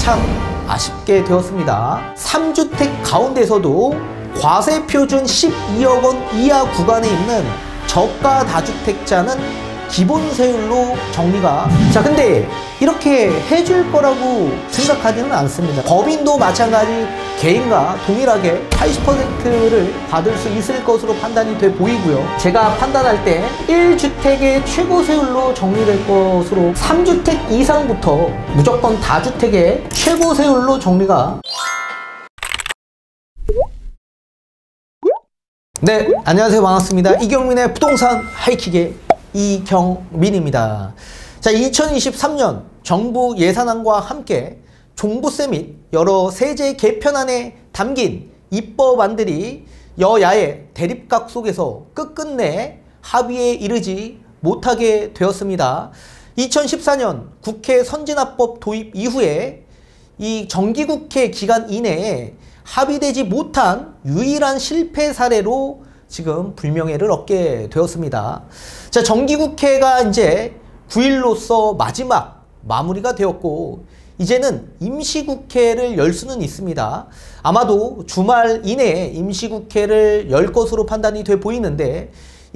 참 아쉽게 되었습니다. 3주택 가운데서도 과세표준 12억 원 이하 구간에 있는 저가 다주택자는 기본 세율로 정리가. 자, 근데 이렇게 해줄 거라고 생각하지는 않습니다. 법인도 마찬가지 개인과 동일하게 80%를 받을 수 있을 것으로 판단이 돼 보이고요. 제가 판단할 때 1주택의 최고 세율로 정리될 것으로 3주택 이상부터 무조건 다주택의 최고 세율로 정리가. 네, 안녕하세요. 반갑습니다. 이경민의 부동산 하이킥의 이경민입니다. 자, 2023년 정부 예산안과 함께 종부세 및 여러 세제 개편안에 담긴 입법안들이 여야의 대립각 속에서 끝끝내 합의에 이르지 못하게 되었습니다. 2014년 국회 선진화법 도입 이후에 이 정기국회 기간 이내에 합의되지 못한 유일한 실패 사례로 지금 불명예를 얻게 되었습니다. 자, 정기국회가 이제 9일로서 마지막 마무리가 되었고 이제는 임시국회를 열 수는 있습니다. 아마도 주말 이내에 임시국회를 열 것으로 판단이 돼 보이는데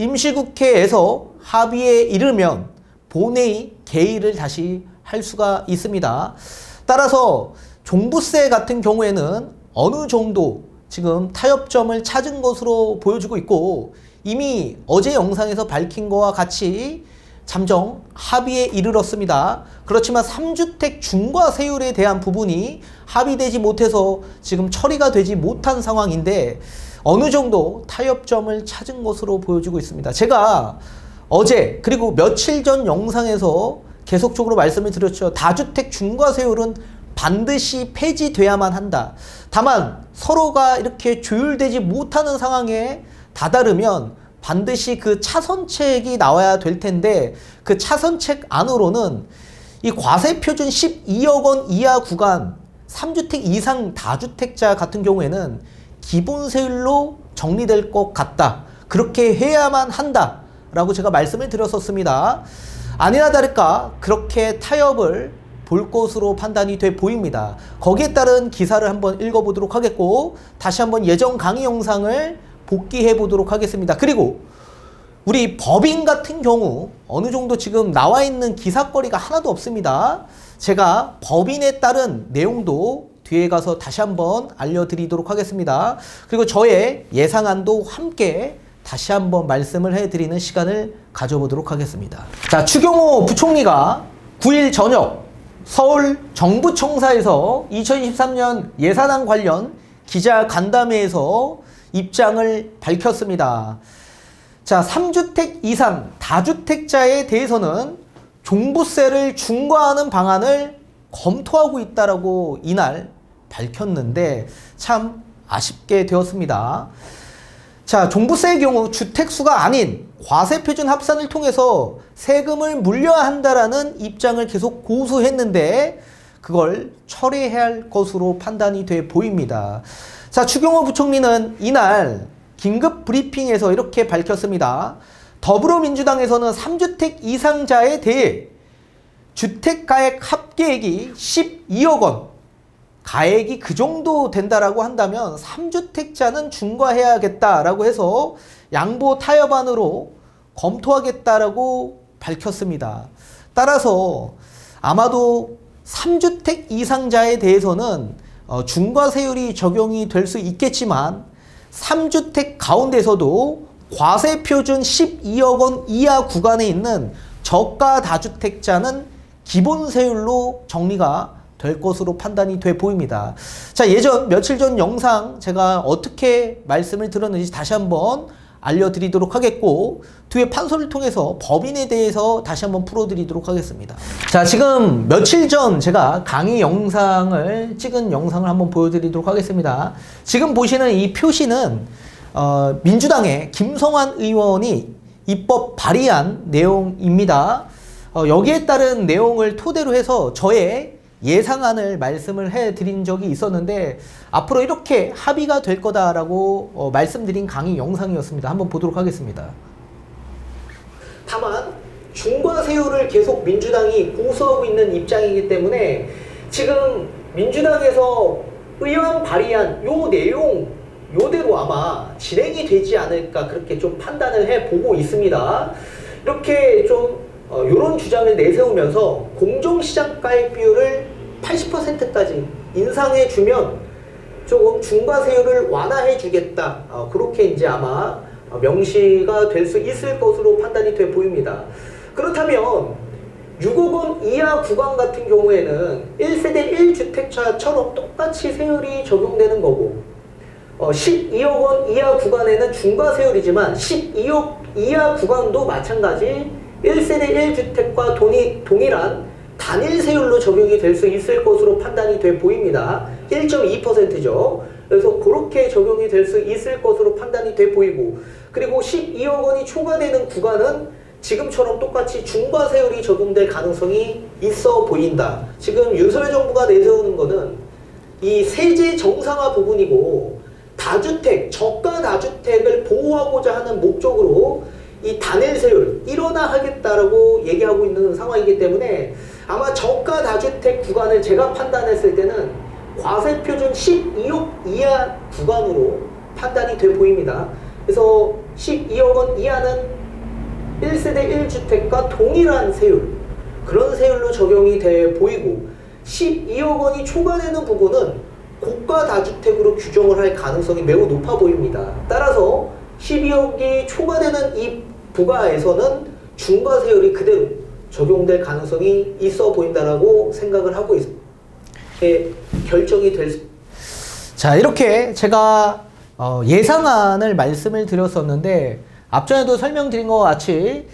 임시국회에서 합의에 이르면 본회의 개의를 다시 할 수가 있습니다. 따라서 종부세 같은 경우에는 어느 정도 지금 타협점을 찾은 것으로 보여지고 있고 이미 어제 영상에서 밝힌 것과 같이 잠정 합의에 이르렀습니다. 그렇지만 3주택 중과세율에 대한 부분이 합의되지 못해서 지금 처리가 되지 못한 상황인데 어느 정도 타협점을 찾은 것으로 보여지고 있습니다. 제가 어제 그리고 며칠 전 영상에서 계속적으로 말씀을 드렸죠. 다주택 중과세율은 반드시 폐지돼야만 한다. 다만 서로가 이렇게 조율되지 못하는 상황에 다다르면 반드시 그 차선책이 나와야 될 텐데 그 차선책 안으로는 이 과세표준 12억 원 이하 구간 3주택 이상 다주택자 같은 경우에는 기본세율로 정리될 것 같다. 그렇게 해야만 한다 라고 제가 말씀을 드렸었습니다. 아니나 다를까 그렇게 타협을 볼 것으로 판단이 돼 보입니다. 거기에 따른 기사를 한번 읽어보도록 하겠고 다시 한번 예전 강의 영상을 복귀해 보도록 하겠습니다. 그리고 우리 법인 같은 경우 어느 정도 지금 나와 있는 기사거리가 하나도 없습니다. 제가 법인에 따른 내용도 뒤에 가서 다시 한번 알려드리도록 하겠습니다. 그리고 저의 예상안도 함께 다시 한번 말씀을 해드리는 시간을 가져보도록 하겠습니다. 자, 추경호 부총리가 9일 저녁 서울 정부청사에서 2023년 예산안 관련 기자간담회에서 입장을 밝혔습니다. 자, 3주택 이상 다주택자에 대해서는 종부세를 중과하는 방안을 검토하고 있다라고 이날 밝혔는데 참 아쉽게 되었습니다. 자, 종부세의 경우 주택수가 아닌 과세표준 합산을 통해서 세금을 물려야 한다라는 입장을 계속 고수했는데 그걸 철회해야 할 것으로 판단이 돼 보입니다. 자, 추경호 부총리는 이날 긴급 브리핑에서 이렇게 밝혔습니다. 더불어민주당에서는 3주택 이상자에 대해 주택가액 합계액이 12억 원 가액이 그 정도 된다라고 한다면 3주택자는 중과해야겠다라고 해서 양보 타협안으로 검토하겠다라고 밝혔습니다. 따라서 아마도 3주택 이상자에 대해서는 중과세율이 적용이 될 수 있겠지만 3주택 가운데서도 과세표준 12억 원 이하 구간에 있는 저가 다주택자는 기본세율로 정리가 될 것으로 판단이 돼 보입니다. 자, 며칠 전 영상 제가 어떻게 말씀을 드렸는지 다시 한번 알려드리도록 하겠고 뒤에 판서를 통해서 법인에 대해서 다시 한번 풀어드리도록 하겠습니다. 자, 지금 며칠 전 제가 강의 영상을 찍은 영상을 한번 보여드리도록 하겠습니다. 지금 보시는 이 표시는 민주당의 김성환 의원이 입법 발의한 내용입니다. 여기에 따른 내용을 토대로 해서 저의 예상안을 말씀을 해드린 적이 있었는데 앞으로 이렇게 합의가 될 거다라고 말씀드린 강의 영상이었습니다. 한번 보도록 하겠습니다. 다만 중과세율을 계속 민주당이 고수하고 있는 입장이기 때문에 지금 민주당에서 의원 발의한 요 내용 요대로 아마 진행이 되지 않을까 그렇게 좀 판단을 해보고 있습니다. 이렇게 좀 요런 주장을 내세우면서 공정시장 가입 비율을 80%까지 인상해주면 조금 중과세율을 완화해주겠다. 그렇게 이제 아마 명시가 될 수 있을 것으로 판단이 돼 보입니다. 그렇다면 6억 원 이하 구간 같은 경우에는 1세대 1주택자처럼 똑같이 세율이 적용되는 거고 12억 원 이하 구간에는 중과세율이지만 12억 이하 구간도 마찬가지 1세대 1주택과 동일한 단일 세율로 적용이 될 수 있을 것으로 판단이 돼 보입니다. 1.2%죠. 그래서 그렇게 적용이 될 수 있을 것으로 판단이 돼 보이고 그리고 12억 원이 초과되는 구간은 지금처럼 똑같이 중과세율이 적용될 가능성이 있어 보인다. 지금 윤석열 정부가 내세우는 거는 이 세제 정상화 부분이고 다주택, 저가 다주택을 보호하고자 하는 목적으로 이 단일 세율 일원화하겠다라고 얘기하고 있는 상황이기 때문에 아마 저가 다주택 구간을 제가 판단했을 때는 과세표준 12억 이하 구간으로 판단이 돼 보입니다. 그래서 12억 원 이하는 1세대 1주택과 동일한 세율, 그런 세율로 적용이 돼 보이고 12억 원이 초과되는 부분은 고가 다주택으로 규정을 할 가능성이 매우 높아 보입니다. 따라서 12억이 초과되는 이 부가에서는 중과세율이 그대로 적용될 가능성이 있어 보인다라고 생각을 하고 있습니다. 결정이 될 수. 자, 이렇게 제가 예상안을 말씀을 드렸었는데 앞전에도 설명드린 것 같이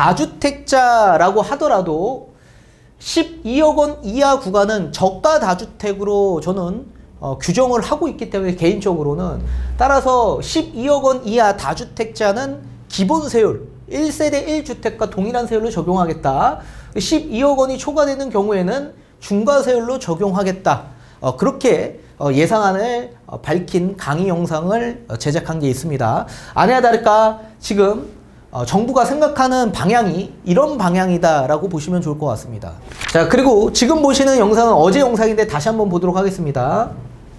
다주택자라고 하더라도 12억 원 이하 구간은 저가 다주택으로 저는 규정을 하고 있기 때문에 개인적으로는 따라서 12억 원 이하 다주택자는 기본 세율 1세대 1주택과 동일한 세율로 적용하겠다. 12억 원이 초과되는 경우에는 중과세율로 적용하겠다. 그렇게 예상안을 밝힌 강의 영상을 제작한 게 있습니다. 아니나 다를까 지금 정부가 생각하는 방향이 이런 방향이다라고 보시면 좋을 것 같습니다. 자, 그리고 지금 보시는 영상은 어제 영상인데 다시 한번 보도록 하겠습니다.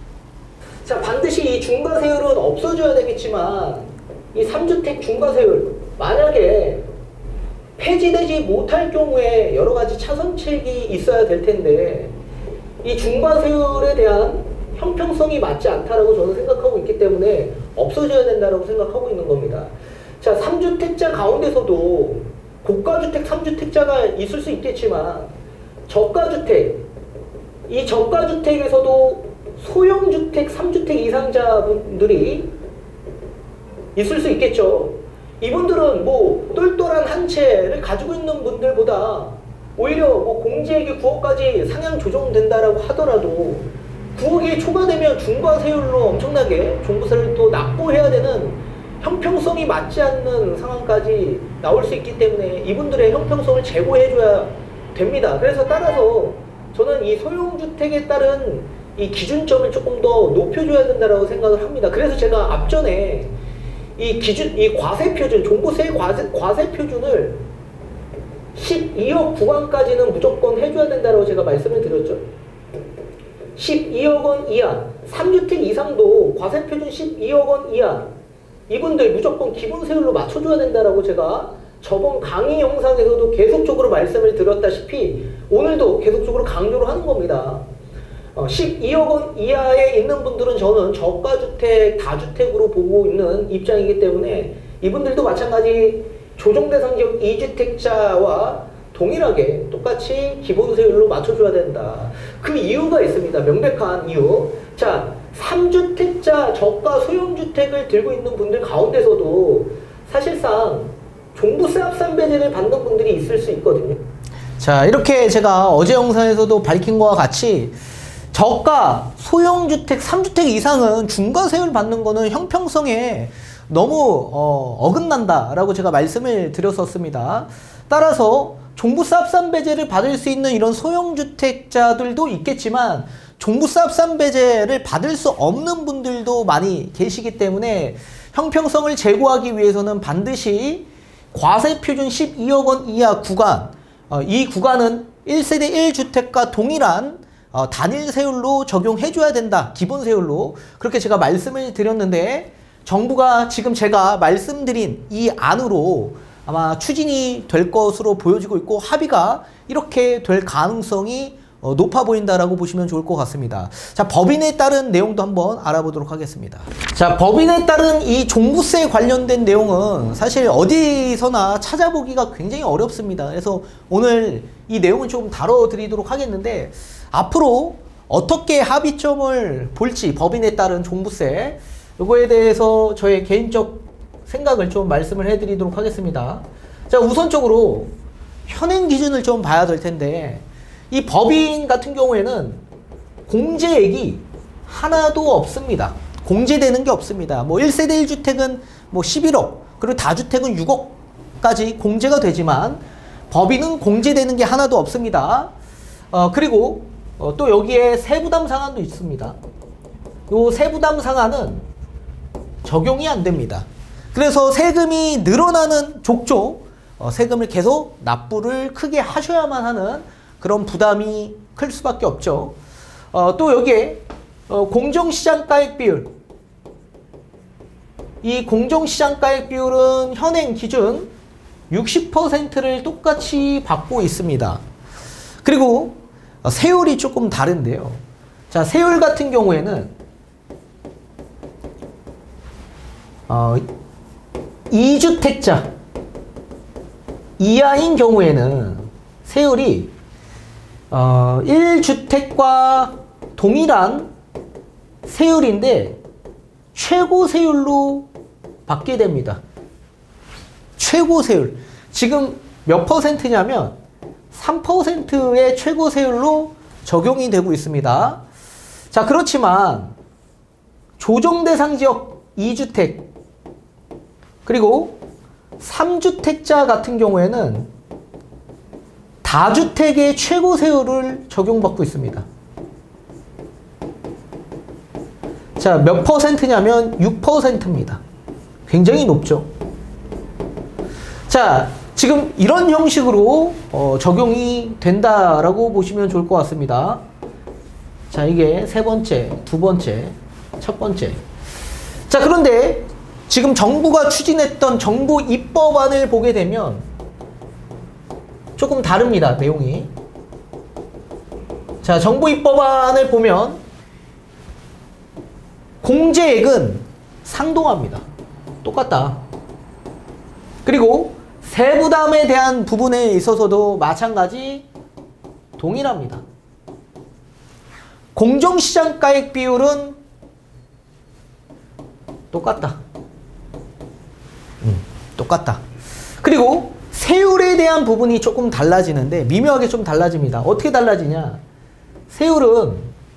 자, 반드시 이 중과세율은 없어져야 되겠지만 이 3주택 중과세율 만약에 폐지되지 못할 경우에 여러 가지 차선책이 있어야 될 텐데 이 중과세율에 대한 형평성이 맞지 않다라고 저는 생각하고 있기 때문에 없어져야 된다라고 생각하고 있는 겁니다. 자, 3주택자 가운데서도 고가주택 3주택자가 있을 수 있겠지만 저가주택, 이 저가주택에서도 소형주택 3주택 이상자분들이 있을 수 있겠죠. 이분들은 뭐 똘똘한 한 채를 가지고 있는 분들보다 오히려 뭐 공제액이 9억까지 상향 조정된다라고 하더라도 9억이 초과되면 중과세율로 엄청나게 종부세를 또 납부해야 되는 형평성이 맞지 않는 상황까지 나올 수 있기 때문에 이분들의 형평성을 제고해줘야 됩니다. 그래서 따라서 저는 이 소형주택에 따른 이 기준점을 조금 더 높여줘야 된다고 생각을 합니다. 그래서 제가 앞전에 이 과세표준, 종부세 과세표준을 12억 구간까지는 무조건 해줘야 된다고 제가 말씀을 드렸죠. 12억 원 이하, 3주택 이상도 과세표준 12억 원 이하, 이분들 무조건 기본세율로 맞춰줘야 된다라고 제가 저번 강의 영상에서도 계속적으로 말씀을 드렸다시피 오늘도 계속적으로 강조를 하는 겁니다. 12억 원 이하에 있는 분들은 저는 저가주택, 다주택으로 보고 있는 입장이기 때문에 이분들도 마찬가지 조정대상지역 2주택자와 동일하게 똑같이 기본세율로 맞춰줘야 된다. 그 이유가 있습니다. 명백한 이유. 자, 3주택자 저가 소형주택을 들고 있는 분들 가운데서도 사실상 종부세 합산배제를 받는 분들이 있을 수 있거든요. 자, 이렇게 제가 어제 영상에서도 밝힌 것과 같이 저가 소형주택 3주택 이상은 중과세율 받는 거는 형평성에 너무 어긋난다라고 제가 말씀을 드렸었습니다. 따라서 종부세 합산배제를 받을 수 있는 이런 소형주택자들도 있겠지만 종부세 합산배제를 받을 수 없는 분들도 많이 계시기 때문에 형평성을 제고하기 위해서는 반드시 과세표준 12억 원 이하 구간, 이 구간은 1세대 1주택과 동일한 단일 세율로 적용해줘야 된다. 기본 세율로. 그렇게 제가 말씀을 드렸는데 정부가 지금 제가 말씀드린 이 안으로 아마 추진이 될 것으로 보여지고 있고 합의가 이렇게 될 가능성이 높아 보인다라고 보시면 좋을 것 같습니다. 자, 법인에 따른 내용도 한번 알아보도록 하겠습니다. 자, 법인에 따른 이 종부세 관련된 내용은 사실 어디서나 찾아보기가 굉장히 어렵습니다. 그래서 오늘 이 내용을 조금 다뤄드리도록 하겠는데 앞으로 어떻게 합의점을 볼지 법인에 따른 종부세 이거에 대해서 저의 개인적 생각을 좀 말씀을 해드리도록 하겠습니다. 자, 우선적으로 현행 기준을 좀 봐야 될 텐데 이 법인 같은 경우에는 공제액이 하나도 없습니다. 공제되는 게 없습니다. 뭐 1세대 1주택은 뭐 11억, 그리고 다주택은 6억까지 공제가 되지만 법인은 공제되는 게 하나도 없습니다. 그리고 또 여기에 세부담 상한도 있습니다. 요 세부담 상한은 적용이 안 됩니다. 그래서 세금이 늘어나는 족족 세금을 계속 납부를 크게 하셔야만 하는 그런 부담이 클 수밖에 없죠. 또 여기에 공정시장가액 비율, 이 공정시장가액 비율은 현행 기준 60%를 똑같이 받고 있습니다. 그리고 세율이 조금 다른데요. 자, 세율 같은 경우에는 2주택자 이하인 경우에는 세율이 1주택과 동일한 세율인데 최고 세율로 받게 됩니다. 최고 세율. 지금 몇 퍼센트냐면 3%의 최고 세율로 적용이 되고 있습니다. 자, 그렇지만 조정 대상 지역 2주택 그리고 3주택자 같은 경우에는 다주택의 최고 세율을 적용받고 있습니다. 자, 몇 퍼센트냐면 6%입니다. 굉장히 높죠. 자, 지금 이런 형식으로 적용이 된다라고 보시면 좋을 것 같습니다. 자, 이게 세 번째, 두 번째, 첫 번째. 자, 그런데 지금 정부가 추진했던 정부 입법안을 보게 되면 조금 다릅니다, 내용이. 자, 정부 입법안을 보면 공제액은 상동합니다. 똑같다. 그리고 세부담에 대한 부분에 있어서도 마찬가지 동일합니다. 공정시장가액 비율은 똑같다. 똑같다. 그리고 세율에 대한 부분이 조금 달라지는데 미묘하게 좀 달라집니다. 어떻게 달라지냐? 세율은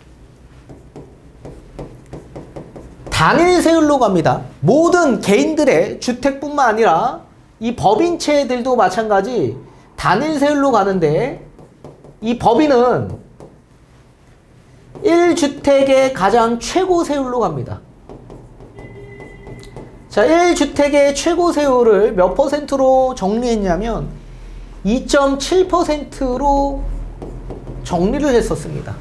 단일 세율로 갑니다. 모든 개인들의 주택뿐만 아니라 이 법인체들도 마찬가지 단일 세율로 가는데 이 법인은 1주택의 가장 최고 세율로 갑니다. 자, 1주택의 최고 세율을 몇 퍼센트로 정리했냐면 2.7%로 정리를 했었습니다.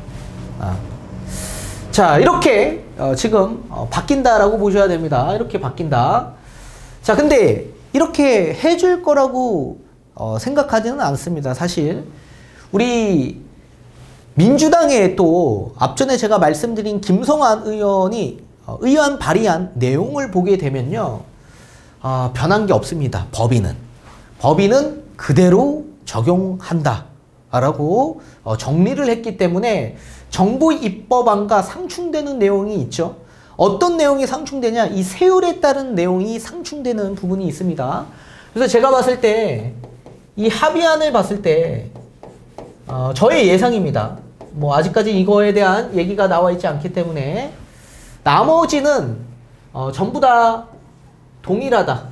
자, 이렇게 지금 바뀐다라고 보셔야 됩니다. 이렇게 바뀐다. 자, 근데 이렇게 해줄 거라고 생각하지는 않습니다. 사실 우리 민주당에 또 앞전에 제가 말씀드린 김성환 의원이 의안 발의한 내용을 보게 되면요, 변한 게 없습니다. 법인은 그대로 적용한다 라고 정리를 했기 때문에 정부 입법안과 상충되는 내용이 있죠. 어떤 내용이 상충되냐? 이 세율에 따른 내용이 상충되는 부분이 있습니다. 그래서 제가 봤을 때 이 합의안을 봤을 때 저의 예상입니다. 뭐 아직까지 이거에 대한 얘기가 나와 있지 않기 때문에 나머지는 전부 다 동일하다.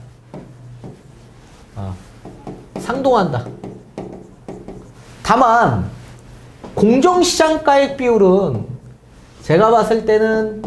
상동한다. 다만 공정시장가액 비율은 제가 봤을 때는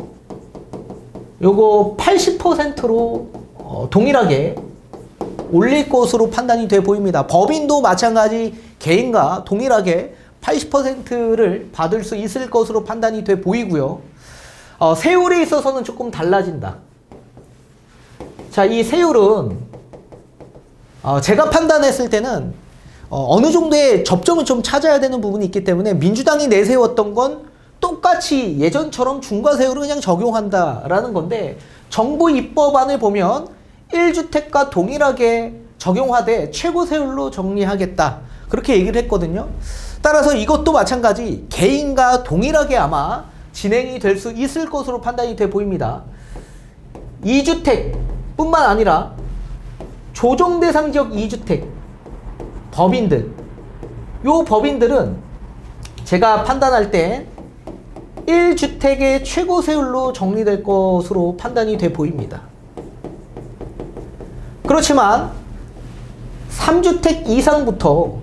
요거 80%로 동일하게 올릴 것으로 판단이 돼 보입니다. 법인도 마찬가지 개인과 동일하게 80%를 받을 수 있을 것으로 판단이 돼 보이고요. 세율에 있어서는 조금 달라진다. 자, 이 세율은 제가 판단했을 때는 어느 정도의 접점을 좀 찾아야 되는 부분이 있기 때문에 민주당이 내세웠던 건 똑같이 예전처럼 중과세율을 그냥 적용한다라는 건데, 정부 입법안을 보면 1주택과 동일하게 적용하되 최고세율로 정리하겠다, 그렇게 얘기를 했거든요. 따라서 이것도 마찬가지 개인과 동일하게 아마 진행이 될 수 있을 것으로 판단이 돼 보입니다. 2주택 뿐만 아니라 조정대상 지역 2주택 법인들, 요 법인들은 제가 판단할 때 1주택의 최고세율로 정리될 것으로 판단이 돼 보입니다. 그렇지만 3주택 이상부터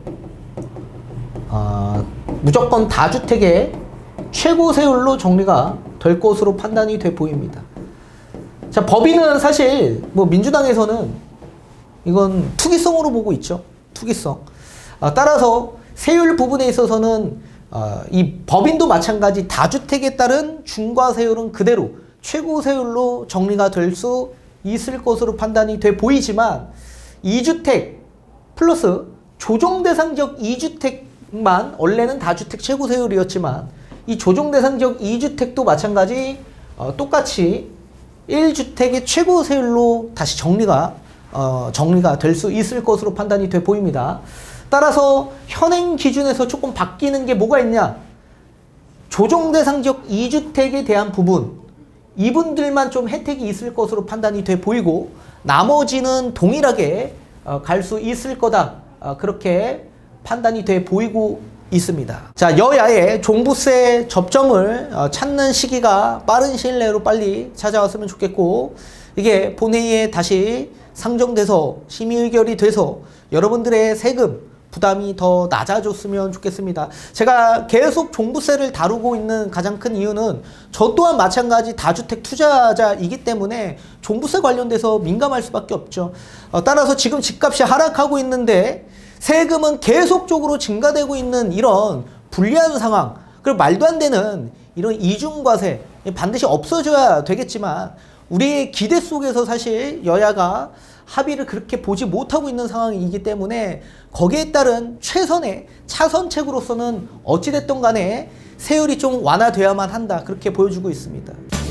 무조건 다주택의 최고세율로 정리가 될 것으로 판단이 돼 보입니다. 자, 법인은 사실 뭐 민주당에서는 이건 투기성으로 보고 있죠. 투기성. 따라서 세율 부분에 있어서는 이 법인도 마찬가지 다주택에 따른 중과세율은 그대로 최고세율로 정리가 될 수 있을 것으로 판단이 돼 보이지만, 2주택 플러스 조정대상 지역 2주택만 원래는 다주택 최고세율이었지만, 이 조정대상 지역 2주택도 마찬가지 똑같이 1주택의 최고세율로 다시 정리가 될 수 있을 것으로 판단이 돼 보입니다. 따라서 현행 기준에서 조금 바뀌는 게 뭐가 있냐? 조정대상 지역 2주택에 대한 부분, 이분들만 좀 혜택이 있을 것으로 판단이 돼 보이고, 나머지는 동일하게 갈 수 있을 거다, 그렇게 판단이 돼 보이고 있습니다. 자, 여야의 종부세 접점을 찾는 시기가 빠른 시일 내로 빨리 찾아왔으면 좋겠고, 이게 본회의에 다시 상정돼서 심의 의결이 돼서 여러분들의 세금 부담이 더 낮아졌으면 좋겠습니다. 제가 계속 종부세를 다루고 있는 가장 큰 이유는 저 또한 마찬가지 다주택 투자자이기 때문에 종부세 관련돼서 민감할 수밖에 없죠. 따라서 지금 집값이 하락하고 있는데 세금은 계속적으로 증가되고 있는 이런 불리한 상황, 그리고 말도 안 되는 이런 이중과세 반드시 없어져야 되겠지만, 우리의 기대 속에서 사실 여야가 합의를 그렇게 보지 못하고 있는 상황이기 때문에 거기에 따른 최선의 차선책으로서는 어찌됐든 간에 세율이 좀 완화되어야만 한다, 그렇게 보여주고 있습니다.